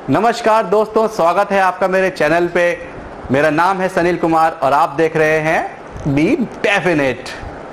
नमस्कार दोस्तों, स्वागत है आपका मेरे चैनल पे। मेरा नाम है सनील कुमार और आप देख रहे हैं बी डेफिनेट।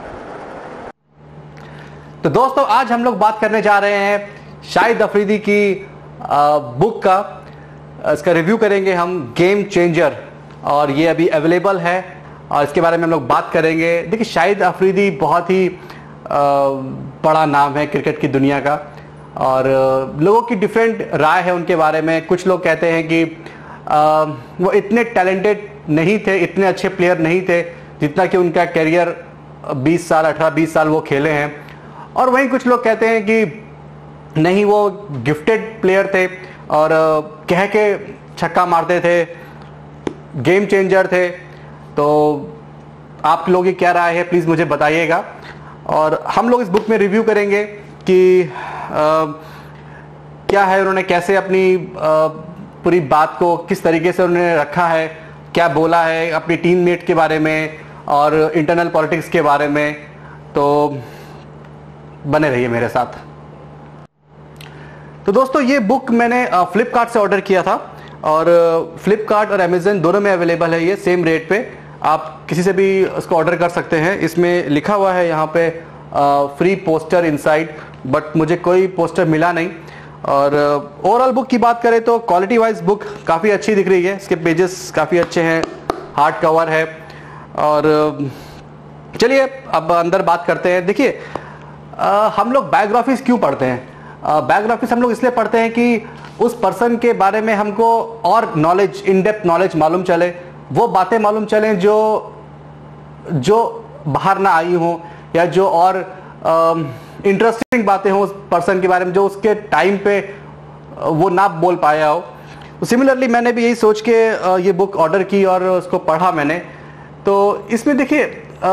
तो दोस्तों, आज हम लोग बात करने जा रहे हैं शाहिद अफरीदी की बुक का। इसका रिव्यू करेंगे हम, गेम चेंजर, और ये अभी अवेलेबल है और इसके बारे में हम लोग बात करेंगे। देखिए, शाहिद अफरीदी बहुत ही बड़ा नाम है क्रिकेट की दुनिया का और लोगों की डिफरेंट राय है उनके बारे में। कुछ लोग कहते हैं कि वो इतने टैलेंटेड नहीं थे, इतने अच्छे प्लेयर नहीं थे जितना कि उनका करियर 20 साल 18-20 साल वो खेले हैं। और वहीं कुछ लोग कहते हैं कि नहीं, वो गिफ्टेड प्लेयर थे और कह के छक्का मारते थे, गेम चेंजर थे। तो आप लोगों की क्या राय है, प्लीज़ मुझे बताइएगा। और हम लोग इस बुक में रिव्यू करेंगे कि क्या है, उन्होंने कैसे अपनी पूरी बात को किस तरीके से उन्होंने रखा है, क्या बोला है अपनी टीममेट के बारे में और इंटरनल पॉलिटिक्स के बारे में। तो बने रहिए मेरे साथ। तो दोस्तों, ये बुक मैंने फ्लिपकार्ट से ऑर्डर किया था और फ्लिपकार्ट और अमेजन दोनों में अवेलेबल है। ये सेम रेट पे आप किसी से भी इसको ऑर्डर कर सकते हैं। इसमें लिखा हुआ है यहाँ पे फ्री पोस्टर इनसाइड, बट मुझे कोई पोस्टर मिला नहीं। और ओवरऑल बुक की बात करें तो क्वालिटी वाइज बुक काफ़ी अच्छी दिख रही है। इसके पेजेस काफ़ी अच्छे हैं, हार्ड कवर है। और चलिए अब अंदर बात करते हैं। देखिए, हम लोग बायोग्राफीज क्यों पढ़ते हैं? बायोग्राफीज हम लोग इसलिए पढ़ते हैं कि उस पर्सन के बारे में हमको और नॉलेज, इन डेप्थ नॉलेज मालूम चले, वो बातें मालूम चलें जो बाहर ना आई हों, या जो और इंटरेस्टिंग बातें हों उस पर्सन के बारे में जो उसके टाइम पे वो ना बोल पाया हो। तो सिमिलरली मैंने भी यही सोच के ये बुक ऑर्डर की और उसको पढ़ा मैंने। तो इसमें देखिए,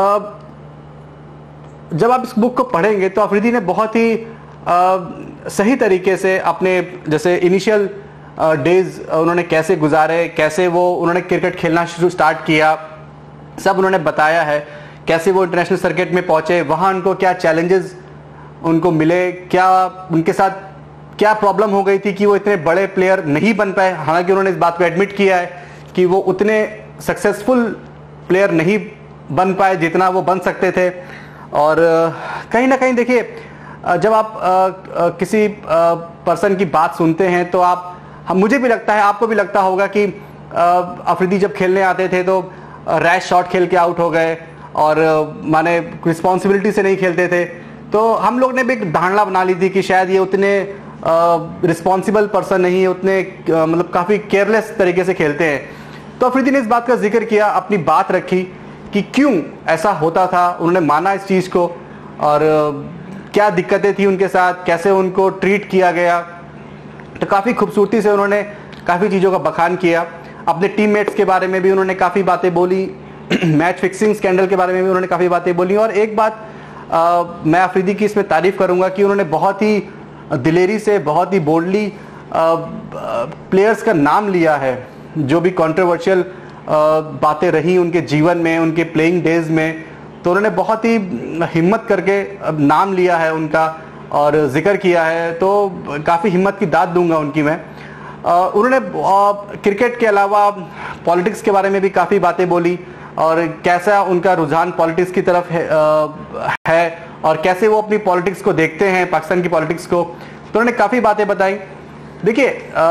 जब आप इस बुक को पढ़ेंगे तो अफरीदी ने बहुत ही सही तरीके से अपने जैसे इनिशियल डेज उन्होंने कैसे गुजारे, कैसे वो उन्होंने क्रिकेट खेलना स्टार्ट किया, सब उन्होंने बताया है। कैसे वो इंटरनेशनल सर्किट में पहुंचे, वहाँ उनको क्या चैलेंजेस उनको मिले, क्या उनके साथ क्या प्रॉब्लम हो गई थी कि वो इतने बड़े प्लेयर नहीं बन पाए। हालांकि उन्होंने इस बात को एडमिट किया है कि वो उतने सक्सेसफुल प्लेयर नहीं बन पाए जितना वो बन सकते थे। और कहीं ना कहीं देखिए, जब आप किसी पर्सन की बात सुनते हैं तो मुझे भी लगता है, आपको भी लगता होगा कि अफरीदी जब खेलने आते थे तो रैश शॉट खेल के आउट हो गए और माने रिस्पॉन्सिबिलिटी से नहीं खेलते थे। तो हम लोग ने भी एक धारणा बना ली थी कि शायद ये उतने रिस्पॉन्सिबल पर्सन नहीं है, उतने मतलब काफ़ी केयरलेस तरीके से खेलते हैं। तो अफरीदी ने इस बात का जिक्र किया, अपनी बात रखी कि क्यों ऐसा होता था। उन्होंने माना इस चीज़ को और क्या दिक्कतें थी उनके साथ, कैसे उनको ट्रीट किया गया। तो काफ़ी खूबसूरती से उन्होंने काफ़ी चीज़ों का बखान किया। अपने टीममेट्स के बारे में भी उन्होंने काफ़ी बातें बोली, मैच फिक्सिंग स्कैंडल के बारे में भी उन्होंने काफ़ी बातें बोली। और एक बात मैं अफरीदी की इसमें तारीफ़ करूंगा कि उन्होंने बहुत ही दिलेरी से, बहुत ही बोल्डली प्लेयर्स का नाम लिया है जो भी कंट्रोवर्शियल बातें रही उनके जीवन में, उनके प्लेइंग डेज में। तो उन्होंने बहुत ही हिम्मत करके नाम लिया है उनका और जिक्र किया है। तो काफ़ी हिम्मत की दाद दूंगा उनकी मैं। उन्होंने क्रिकेट के अलावा पॉलिटिक्स के बारे में भी काफ़ी बातें बोली और कैसा उनका रुझान पॉलिटिक्स की तरफ है और कैसे वो अपनी पॉलिटिक्स को देखते हैं, पाकिस्तान की पॉलिटिक्स को। तो उन्होंने काफ़ी बातें बताई। देखिए,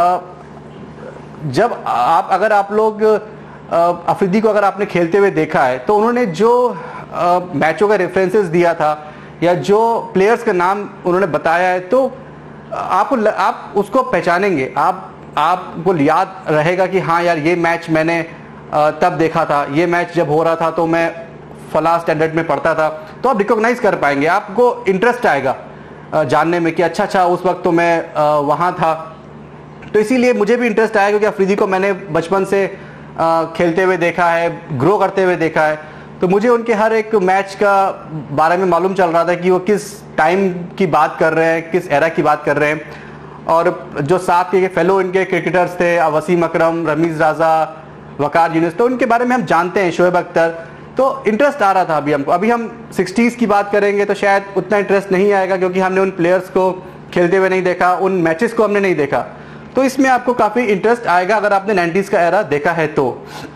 जब अगर आप लोग अफरीदी को अगर आपने खेलते हुए देखा है तो उन्होंने जो मैचों का रेफरेंसेस दिया था या जो प्लेयर्स का नाम उन्होंने बताया है, तो आप उसको पहचानेंगे, आपको याद रहेगा कि हाँ यार, ये मैच मैंने तब देखा था, ये मैच जब हो रहा था तो मैं फला स्टैंडर्ड में पढ़ता था। तो आप रिकॉग्नाइज कर पाएंगे, आपको इंटरेस्ट आएगा जानने में कि अच्छा उस वक्त तो मैं वहाँ था। तो इसीलिए मुझे भी इंटरेस्ट आया क्योंकि अफरीदी को मैंने बचपन से खेलते हुए देखा है, ग्रो करते हुए देखा है। तो मुझे उनके हर एक मैच का बारे में मालूम चल रहा था कि वो किस टाइम की बात कर रहे हैं, किस एरा की बात कर रहे हैं। और जो साथ के फेलो इनके क्रिकेटर्स थे, वसीम अकरम, रमीज राजा, वकार यूनुस, तो उनके बारे में हम जानते हैं, शोएब अख्तर। तो इंटरेस्ट आ रहा था हमको। अभी हम 60s की बात करेंगे तो शायद उतना इंटरेस्ट नहीं आएगा क्योंकि हमने उन प्लेयर्स को खेलते हुए नहीं देखा, उन मैचेस को हमने नहीं देखा। तो इसमें आपको काफ़ी इंटरेस्ट आएगा अगर आपने 90s का एरा देखा है तो।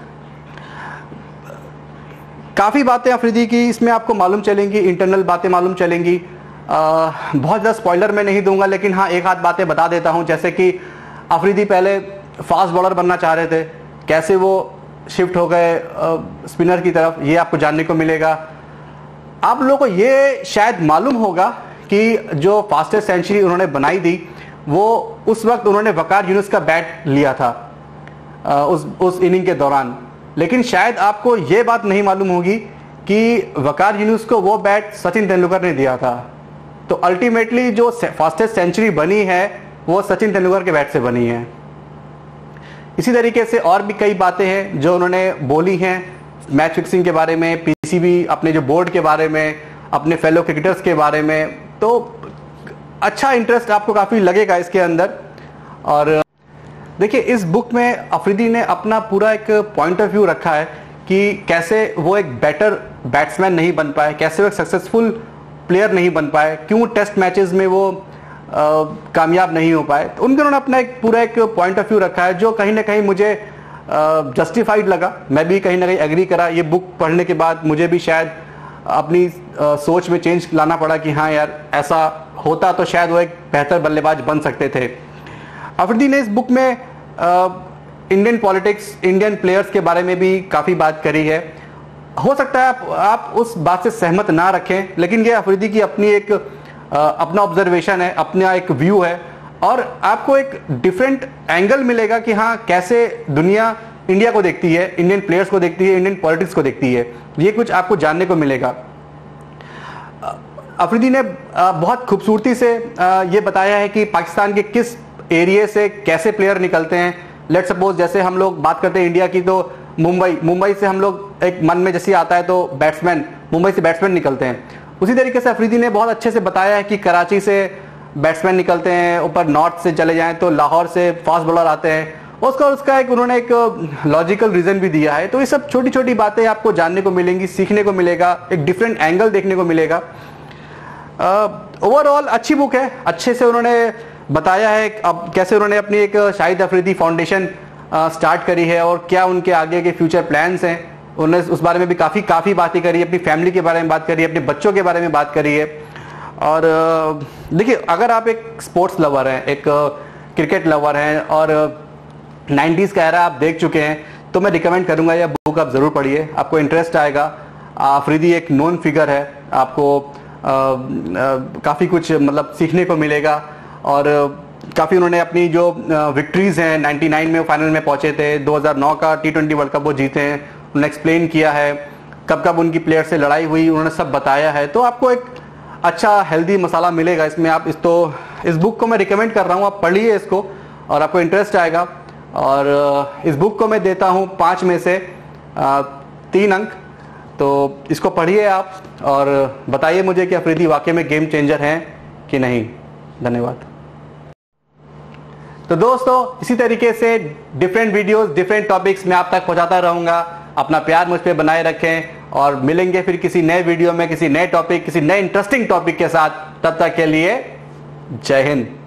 काफ़ी बातें अफरीदी की इसमें आपको मालूम चलेंगी, इंटरनल बातें मालूम चलेंगी। बहुत ज़्यादा स्पॉइलर मैं नहीं दूंगा, लेकिन हाँ एक आध बातें बता देता हूँ। जैसे कि अफरीदी पहले फास्ट बॉलर बनना चाह रहे थे, कैसे वो शिफ्ट हो गए स्पिनर की तरफ, ये आपको जानने को मिलेगा। आप लोगों को ये शायद मालूम होगा कि जो फास्टेस्ट सेंचुरी उन्होंने बनाई थी वो उस वक्त उन्होंने वकार यूनुस का बैट लिया था उस इनिंग के दौरान। लेकिन शायद आपको ये बात नहीं मालूम होगी कि वकार यूनुस को वो बैट सचिन तेंदुलकर ने दिया था। तो अल्टीमेटली जो फास्टेस्ट सेंचुरी बनी है वो सचिन तेंदुलकर के बैट से बनी है। इसी तरीके से और भी कई बातें हैं जो उन्होंने बोली हैं मैच फिक्सिंग के बारे में, पीसीबी, अपने जो बोर्ड के बारे में, अपने फेलो क्रिकेटर्स के बारे में। तो अच्छा इंटरेस्ट आपको काफ़ी लगेगा इसके अंदर। और देखिए इस बुक में अफरीदी ने अपना पूरा एक पॉइंट ऑफ व्यू रखा है कि कैसे वो एक बेटर बैट्समैन नहीं बन पाए, कैसे वो एक सक्सेसफुल प्लेयर नहीं बन पाए, क्यों टेस्ट मैचेस में वो कामयाब नहीं हो पाए। तो उन्होंने अपना एक पूरा एक पॉइंट ऑफ व्यू रखा है जो कहीं ना कहीं मुझे जस्टिफाइड लगा। मैं भी कहीं ना कहीं एग्री करा। ये बुक पढ़ने के बाद मुझे भी शायद अपनी सोच में चेंज लाना पड़ा कि हाँ यार ऐसा होता तो शायद वो एक बेहतर बल्लेबाज बन सकते थे। अफरीदी ने इस बुक में इंडियन पॉलिटिक्स, इंडियन प्लेयर्स के बारे में भी काफ़ी बात करी है। हो सकता है आप उस बात से सहमत ना रखें, लेकिन ये अफरीदी की अपनी एक अपना ऑब्जर्वेशन है, अपना एक व्यू है और आपको एक डिफरेंट एंगल मिलेगा कि हाँ कैसे दुनिया इंडिया को देखती है, इंडियन प्लेयर्स को देखती है, इंडियन पॉलिटिक्स को देखती है। ये कुछ आपको जानने को मिलेगा। अफरीदी ने बहुत खूबसूरती से ये बताया है कि पाकिस्तान के किस एरिया से कैसे प्लेयर निकलते हैं। लेट्स सपोज जैसे हम लोग बात करते हैं इंडिया की तो मुंबई से हम लोग एक मन में जैसे आता है तो बैट्समैन, मुंबई से बैट्समैन निकलते हैं। उसी तरीके से अफरीदी ने बहुत अच्छे से बताया है कि कराची से बैट्समैन निकलते हैं, ऊपर नॉर्थ से चले जाएं तो लाहौर से फास्ट बॉलर आते हैं। उसका एक उन्होंने एक लॉजिकल रीजन भी दिया है। तो ये सब छोटी छोटी बातें आपको जानने को मिलेंगी, सीखने को मिलेगा, एक डिफरेंट एंगल देखने को मिलेगा। ओवरऑल अच्छी बुक है, अच्छे से उन्होंने बताया है अब कैसे उन्होंने अपनी एक शाहिद अफरीदी फाउंडेशन स्टार्ट करी है और क्या उनके आगे के फ्यूचर प्लान्स हैं। उन्होंने उस बारे में भी काफ़ी बातें करी है, अपनी फैमिली के बारे में बात करी है, अपने बच्चों के बारे में बात करी है। और देखिए अगर आप एक स्पोर्ट्स लवर हैं, एक क्रिकेट लवर हैं और 90s का एरा आप देख चुके हैं तो मैं रिकमेंड करूंगा यह बुक आप ज़रूर पढ़िए, आपको इंटरेस्ट आएगा। अफरीदी एक नोन फिगर है, आपको काफ़ी कुछ मतलब सीखने को मिलेगा। और काफ़ी उन्होंने अपनी जो विक्ट्रीज़ हैं 99 में फाइनल में पहुंचे थे, 2009 का T20 वर्ल्ड कप वो जीते हैं, उन्होंने एक्सप्लेन किया है कब कब उनकी प्लेयर से लड़ाई हुई, उन्होंने सब बताया है। तो आपको एक अच्छा हेल्दी मसाला मिलेगा इसमें। आप इस बुक को मैं रिकमेंड कर रहा हूँ, आप पढ़िए इसको और आपको इंटरेस्ट आएगा। और इस बुक को मैं देता हूँ 5 में से 3 अंक। तो इसको पढ़िए आप और बताइए मुझे कि अफरीदी वाकई में गेम चेंजर हैं कि नहीं। धन्यवाद। तो दोस्तों इसी तरीके से डिफरेंट वीडियोस, डिफरेंट टॉपिक्स मैं आप तक पहुंचाता रहूंगा। अपना प्यार मुझ पे बनाए रखें और मिलेंगे फिर किसी नए वीडियो में, किसी नए टॉपिक, किसी नए इंटरेस्टिंग टॉपिक के साथ। तब तक के लिए जय हिंद।